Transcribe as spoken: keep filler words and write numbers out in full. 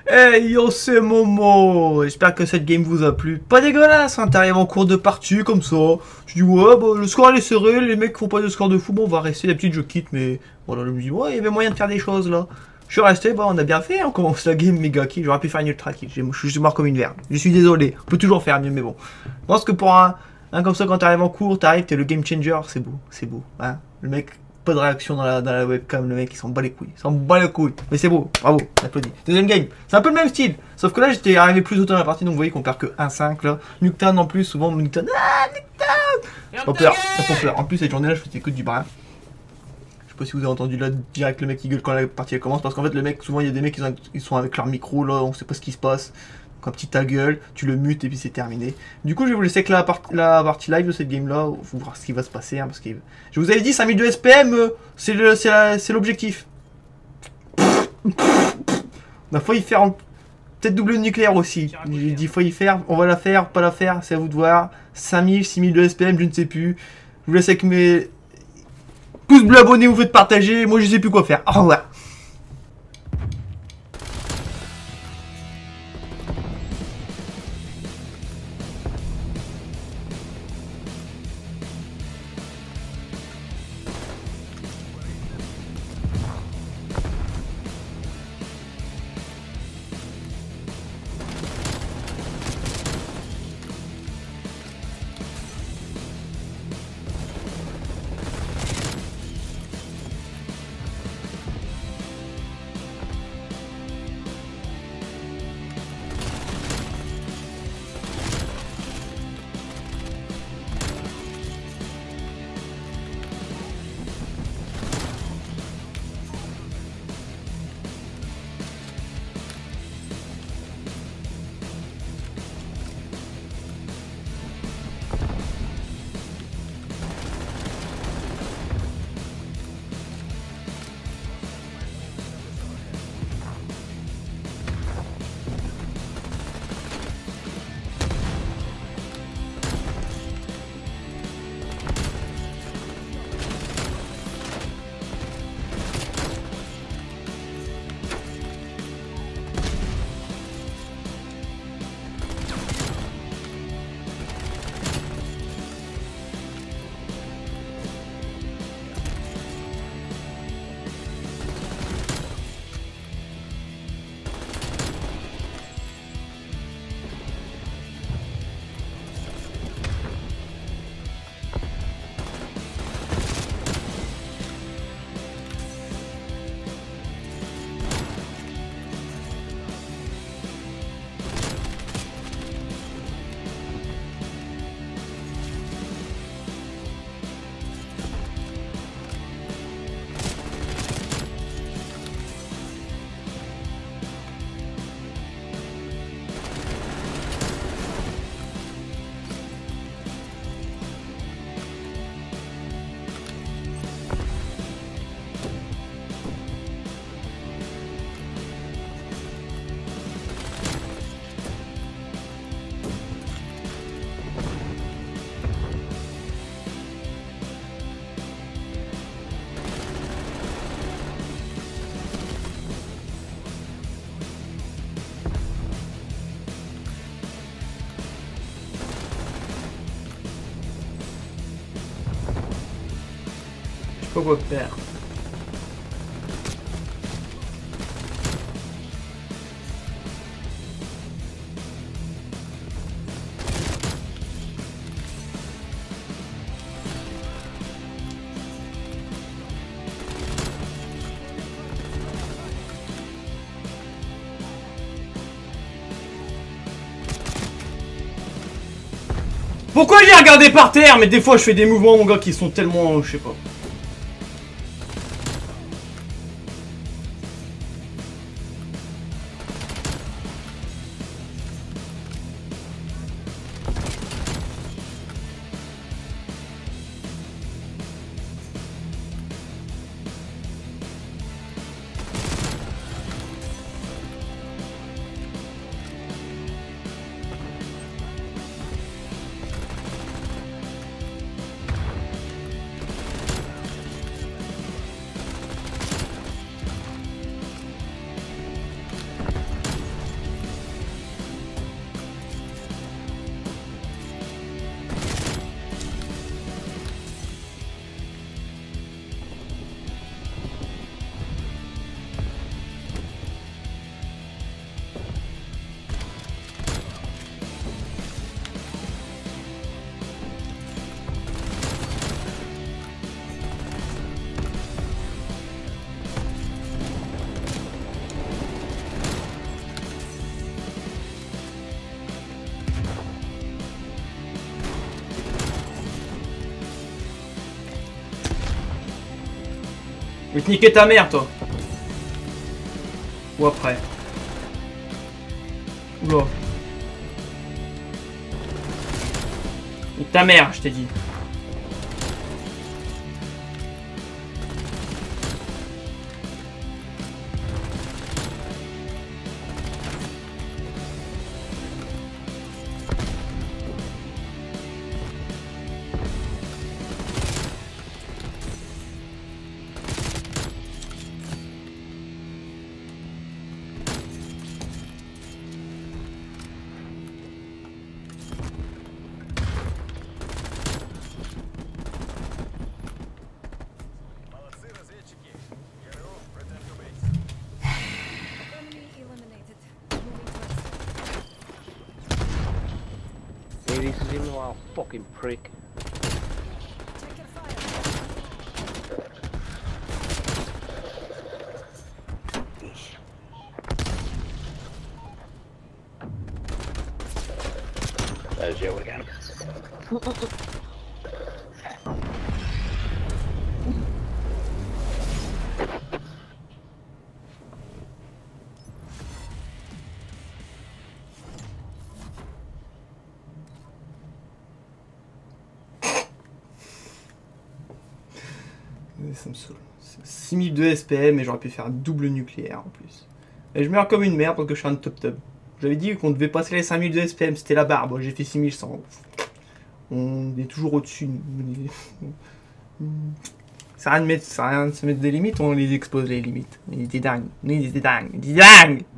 Hey yo, c'est Momo. J'espère que cette game vous a plu. Pas dégueulasse, hein, t'arrives en cours de partie comme ça. Tu dis ouais, bah, le score il est serré, les mecs font pas de score de fou, bon on va rester, d'habitude je quitte, mais voilà, je me dis ouais, il y avait moyen de faire des choses là. Je suis resté, bah on a bien fait, on commence la game méga kill, j'aurais pu faire une ultra kill, je suis mort comme une verre. Je suis désolé, on peut toujours faire mieux, mais bon. Je pense que pour un, un comme ça, quand t'arrives en cours, t'arrives, t'es le game changer, c'est beau, c'est beau. Hein. Le mec, pas de réaction dans la, dans la webcam, le mec il s'en bat les couilles, il s'en bat les couilles. Mais c'est beau, bravo, j'applaudis. Deuxième game, c'est un peu le même style, sauf que là j'étais arrivé plus autant dans la partie, donc vous voyez qu'on perd que un cinq là. Nuketown en plus, souvent Nuketown, ah Nuketown. J'ai pas peur, j'ai pas peur. En plus cette journée là je faisais que du bras. Je sais pas si vous avez entendu là direct le mec qui gueule quand la partie elle commence, parce qu'en fait le mec, souvent il y a des mecs qui sont, ils sont avec leur micro là, on sait pas ce qui se passe. Quand petit ta gueule, tu le mutes et puis c'est terminé. Du coup, je vais vous laisser avec la, part la partie live de cette game là. Faut voir ce qui va se passer. Hein, parce que je vous avais dit cinq mille deux S P M, euh, c'est l'objectif. On a failli faire peut-être double nucléaire aussi. J'ai dit faut y faire, on va la faire, pas la faire, c'est à vous de voir. cinq mille, six mille deux S P M, je ne sais plus. Je vous laisse avec mes pouces bleus, abonnez, vous faites partager. Moi, je sais plus quoi faire. Au revoir. Pas quoi faire. Pourquoi j'ai regardé par terre? Mais des fois je fais des mouvements mon gars qui sont tellement... je sais pas. Je vais te niquer ta mère, toi. Ou après. Oula. Nique ta mère, je t'ai dit. Hey, this is him, wow, fucking prick. There's you again. Ça me saoule. six mille deux S P M et j'aurais pu faire un double nucléaire en plus. Et je meurs comme une merde parce que je suis un top top. J'avais dit qu'on devait passer les cinq mille deux S P M, c'était la barre. Bon, j'ai fait six mille cent. On est toujours au-dessus. Ça sert à rien de mettre, ça sert à rien de se mettre des limites, on les expose les limites. On est des dingues. On est des dingues. Des dingues.